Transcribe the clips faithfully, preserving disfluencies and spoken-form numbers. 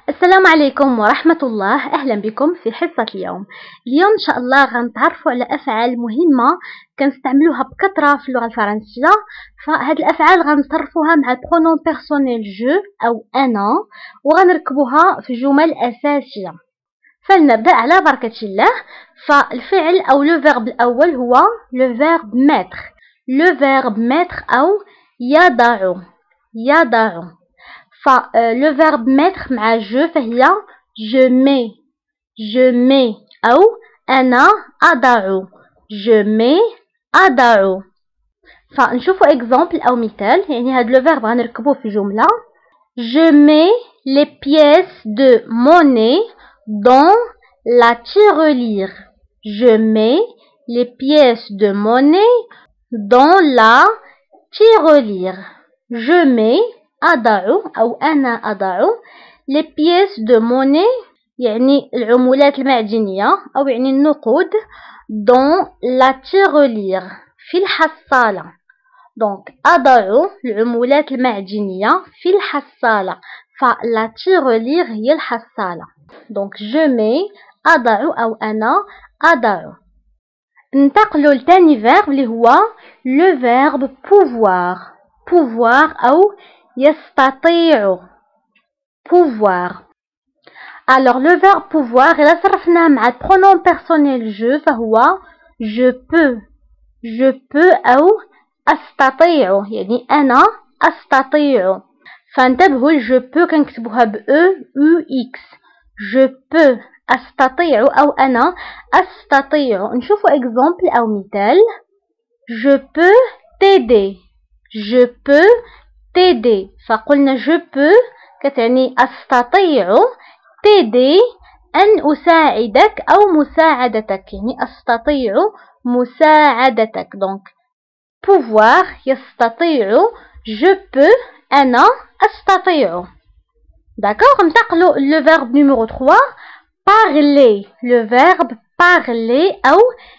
السلام عليكم ورحمة الله. أهلا بكم في حصة اليوم. اليوم إن شاء الله غنتعرفوا على أفعال مهمة كنستعملوها بكثرة في اللغة الفرنسية. فهاد الأفعال غنصرفوها مع البرونون بيرسونيل جو أو أنا، وغنركبوها في جمل أساسية. فلنبدأ على بركة الله. فالفعل أو لو فيرب الأول هو لو فيرب ميتر. لو فيرب ميتر أو يضع يضع. فلو فيرب ميتر مع جو فهي je mets je mets أو أنا أضع je mets أضع. فنشوفوا إكزامبل أو مثال، يعني هاد لو فيرب غنركبوه في جملة. je mets les pièces de monnaie dans la tirelire. je mets les pièces de monnaie dans la tirelire. je mets أضع أو أنا أضع les pièces de monnaie يعني العملات المعدنية أو يعني النقود dans la tirelire في الحصالة. دونك أضع العملات المعدنية في الحصالة. فلا tirelire هي الحصالة. دونك je mets أضع أو أنا أضع. ننتقلوا لتاني فيرب اللي هو le verbe pouvoir. pouvoir أو يستطيع. pouvoir. alors le verbe pouvoir إذا صرفناه مع البرونون بيرسونيل جو فهو je peux je peux أو أستطيع، يعني أنا أستطيع. فانتبهوا je peux كنكتبوها ب e u x. je peux أستطيع أو أنا أستطيع. نشوفوا example أو مثال. je peux t'aider je peux t'aider. فقلنا je peux كتعني أستطيع، t'aider أن أساعدك أو مساعدتك، يعني أستطيع مساعدتك. دونك pouvoir يستطيع، je peux أنا أستطيع. d'accord. ننتقلوا le verbe numéro trois parler. le verbe parler أو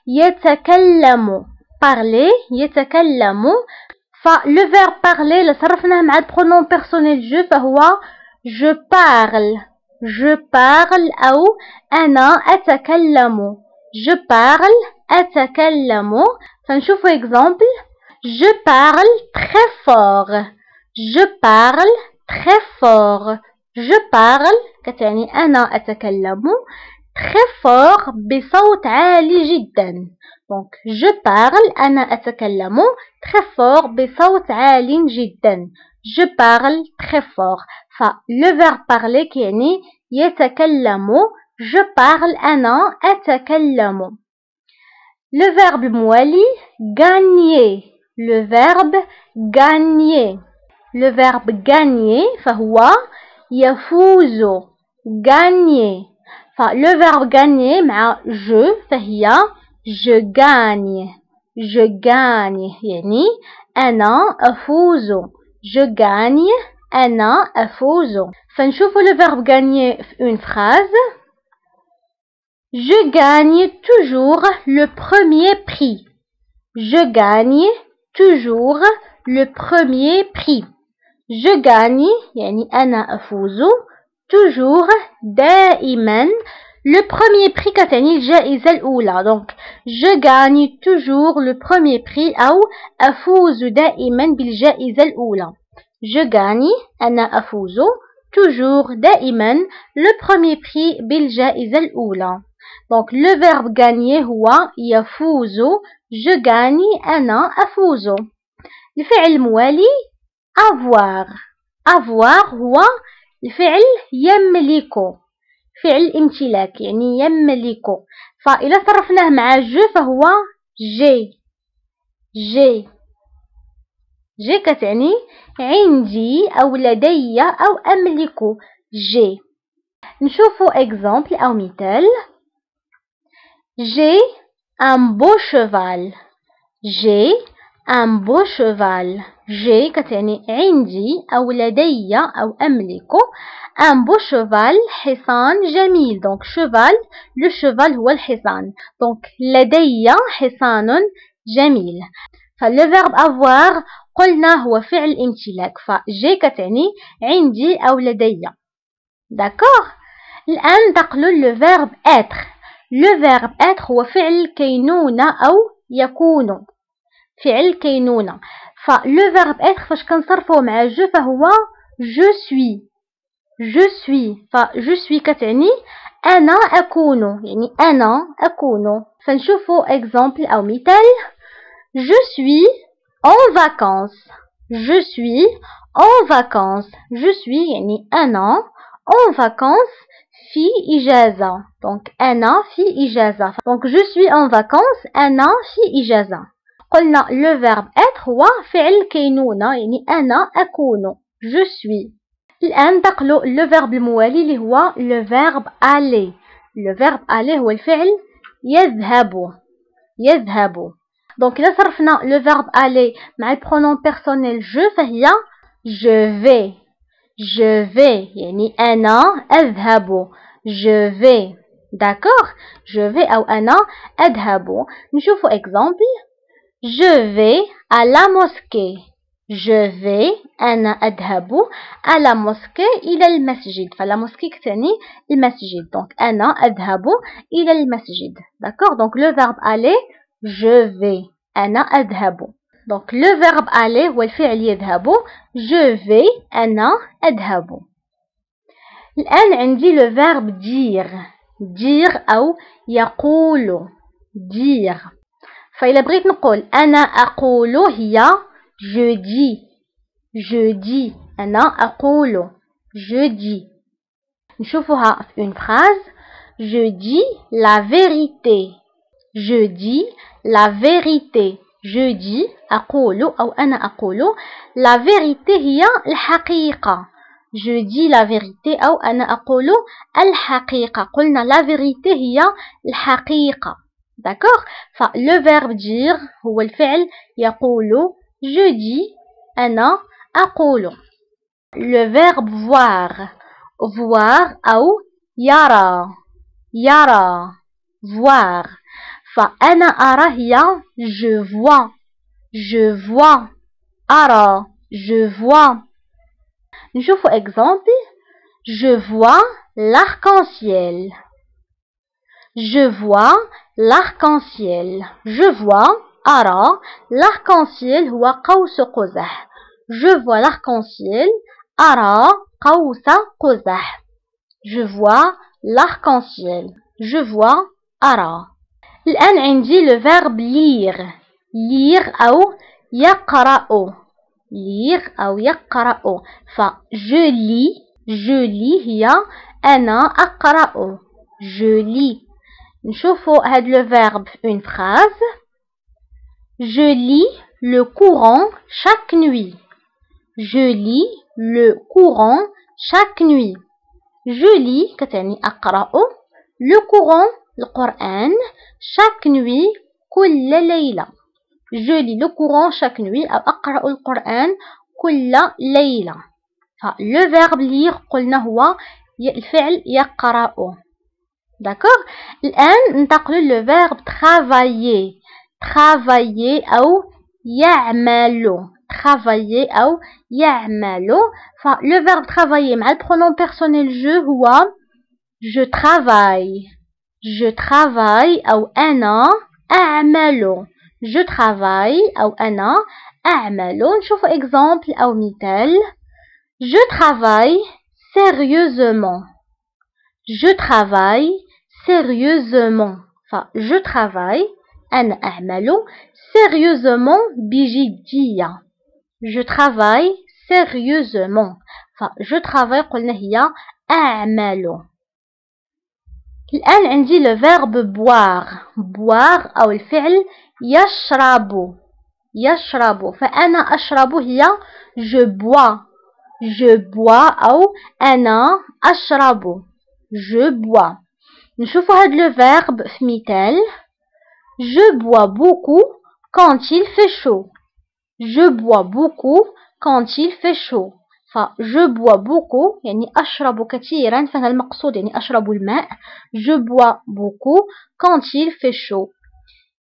يتكلم. parler يتكلم. فلو فيرب parler اللي صرفناه مع البرونون بيرسونيل جو فهو je parle je parle أو أنا أتكلم. je parle أتكلم. فنشوفوا example. je parle très fort je parle très fort. je parle كتعني أنا أتكلم très fort بصوت عالي جدا. donc je parle أنا أتكلم très fort بصوت عالي جدا. je parle très fort. ف le verbe parler كيعني يتكلم. je parle أنا أتكلم. le verbe الموالي gagner. le verbe gagner. le verbe gagner فهو يفوز. gagner. ف le verbe gagner مع je فهي je gagne je gagne يعني أنا أفوز. je gagne أنا أفوز. فنشوفوا le verbe gagner في une phrase. je gagne toujours le premier prix. je gagne toujours le premier prix. je gagne يعني أنا أفوز toujours دائما. le premier prix كتعني الجائزة الأولى. donc je gagne toujours le premier prix أو أفوز دائما بالجائزة الأولى. je gagne أنا أفوز toujours دائما le premier prix بالجائزة الأولى. donc le verbe gagner هو يفوز. je gagne أنا أفوز. الفعل الموالي avoir. avoir هو الفعل يملك، فعل امتلاك يعني يملك. فإذا صرفناه مع جو فهو جي جي جي كتعني عندي أو لدي أو أملك. جي. نشوفوا إكزامبل أو مثال. j'ai un beau cheval. j'ai un beau cheval. j'ai كتعني عندي أو لدي أو أملك un beau cheval حصان جميل. donc cheval le cheval هو الحصان. donc لدي حصان جميل. فاللو verbe avoir قلنا هو فعل امتلاك. فجي كتعني عندي أو لدي. d'accord. الآن ننتقلوا لو فيرب être. لو فيرب être هو فعل كينونة أو يكون، فعل كينونة. فلو فيرب être فاش كنصرفوه مع جو فهو je suis je suis. ف je suis كتعني أنا أكون، يعني أنا أكون. فنشوفوا إكزامبل أو مثال. je suis en vacances. je suis en vacances. je suis يعني أنا en vacances في إجازة. donc أنا في إجازة. donc je suis en vacances أنا في إجازة. قلنا le verbe être هو فعل كينونة، يعني أنا أكون je suis. الآن ننتقلوا le verbe الموالي اللي هو le verbe aller. le verbe aller هو الفعل يذهب يذهب. donc إذا صرفنا le verbe aller مع البرونون بيرسونيل je فهي je vais je vais يعني أنا أذهب je vais. d'accord. je vais أو أنا أذهب. نشوفوا exemple. je vais à la mosquée. je vais أنا أذهب à la mosquée إلى المسجد. فلا mosquée كتعني المسجد. donc أنا أذهب إلى المسجد. d'accord. donc le verbe aller je vais أنا أذهب. donc le verbe aller هو الفعل يذهب je vais أنا أذهب. الآن عندي le verbe dire. dire أو يقول dire. فإلا بغيت نقول أنا أقول هي je dis je dis. أنا أقول je dis. نشوفوها في une phrase. je dis la vérité. je dis la vérité. je dis أقول أو أنا أقول la vérité هي الحقيقة. je dis la vérité أو أنا أقول الحقيقة. قلنا la vérité هي الحقيقة. d'accord. ف le verbe dire هو الفعل يقول je dis أنا أقول. le verbe voir. voir أو يرى يرى voir. فأنا أرى هي je vois je vois. أرى je vois. نشوفوا exemple. je vois l'arc-en-ciel. je vois l'arc-en-ciel. je vois أرى l'arc-en-ciel هو قوس قزح. je vois l'arc-en-ciel أرى قوس قزح. je vois l'arc-en-ciel. je vois أرى. الآن عندي le verbe lire. lire أو يقرأ. lire أو يقرأ. ف je lis je lis هي أنا أقرأ je lis. نشوفوا هاد le verbe une phrase. je lis le Coran chaque nuit. je lis le Coran chaque nuit. je lis كتعني أقرأ le Coran القرآن chaque nuit كل ليلة. je lis le Coran chaque nuit أو أقرأ القرآن كل ليلة. le verbe lire قلنا هو الفعل يقرأ. d'accord. الآن ننتقل le verbe travailler. travailler أو يعمل. travailler أو يعمل. le verbe travailler مع البرونون بيرسونيل je هو je travaille je travaille أو أنا أعمل. je travaille أو أنا أعمل. نشوف exemple أو مثال. je travaille sérieusement. je travaille sérieusement. ف je travaille أنا أعمل sérieusement بجدية. je travaille sérieusement. ف je travaille قلنا هي أعمل. الآن عندي le verbe boire. boire أو الفعل يشرب يشرب. فأنا أشرب هي je bois je bois أو أنا أشرب je bois. نشوفوا هاد le verbe في مثال. je bois beaucoup quand il fait chaud. je bois beaucoup quand il fait chaud. ف je bois beaucoup يعني أشرب كثيرا. فهنا المقصود يعني أشرب الماء. je bois beaucoup quand il fait chaud.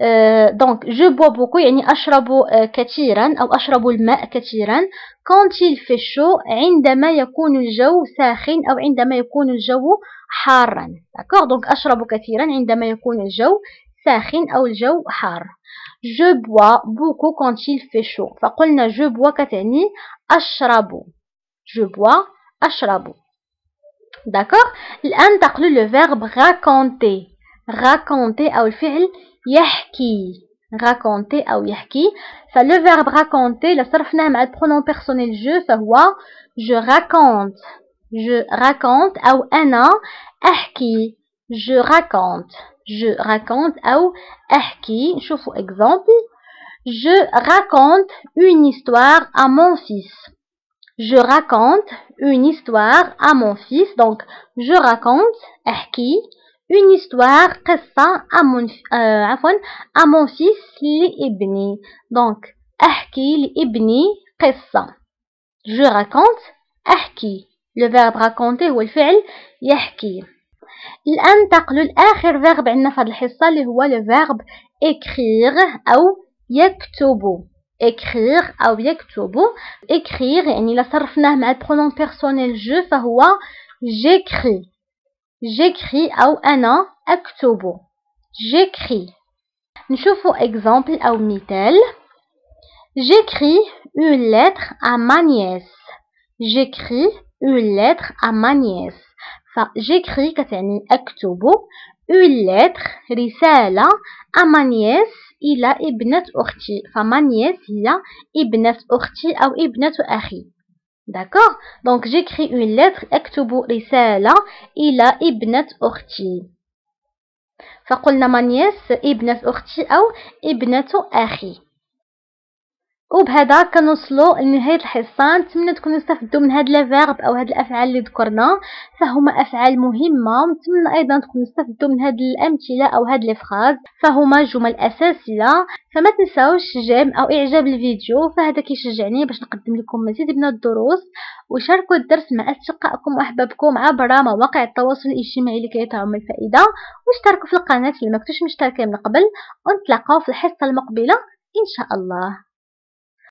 دونك جو بوا بوكو يعني أشرب كثيرا أو أشرب الماء كثيرا. quand il fait chaud عندما يكون الجو ساخن أو عندما يكون الجو حارا. d'accord donc أشرب كثيرا عندما يكون الجو ساخن أو الجو حار. je bois beaucoup quand il fait chaud. فقلنا je bois كتعني أشرب. je bois أشرب. d'accord الآن تقلوا le verbe raconter. raconter أو الفعل يحكي. raconter أو يحكي. فلو verbe raconter لصرفناه مع البرونون بيرسونيل je فهو je raconte. je raconte أو أنا أحكي. je raconte. je raconte أو أحكي. شوفوا exemple. je raconte une histoire à mon fils. je raconte une histoire à mon fils. donc je raconte أحكي une histoire قصة à mon euh, عفوا à mon fils لابني. donc أحكي لابني قصة. je raconte أحكي. le verbe raconter هو الفعل يحكي. الآن ننتقلوا لآخر verbe عندنا في هذه الحصة اللي هو le verbe écrire أو يكتب. écrire أو يكتب. écrire يعني إلا صرفناه مع البرونون بيرسونيل je فهو j'écris. j'écris أو أنا أكتب. j'écris. نشوفوا exemple أو مثال. j'écris une lettre à ma nièce. j'écris une lettre à ma nièce. ف j'écris كتعني أكتب une lettre رسالة à ma nièce إلى ابنة أختي. فما نيس هي ابنة أختي أو ابنة أخي. d'accord donc j'écris une lettre أكتب رسالة إلى ابنة أختي. فقلنا ما نيس ابنة أختي أو ابنة أخي. وبهذا كنوصلوا لنهاية الحصة. نتمنى تكونوا استفدتوا من هاد الفيرب او هاد الافعال اللي ذكرنا فهما افعال مهمه. ونتمنى ايضا تكونوا استفدتوا من هاد الامثله او هاد لي فراز فهما جمل اساسيه. فما تنساوش جيم او اعجاب الفيديو فهذا كيشجعني باش نقدم لكم مزيد من الدروس. وشاركوا الدرس مع اصدقائكم واحبابكم عبر مواقع التواصل الاجتماعي لكي تعم الفائده. واشتركوا في القناه اللي ما كنتوش مشتركين من قبل. ونتلاقاو في الحصه المقبله ان شاء الله.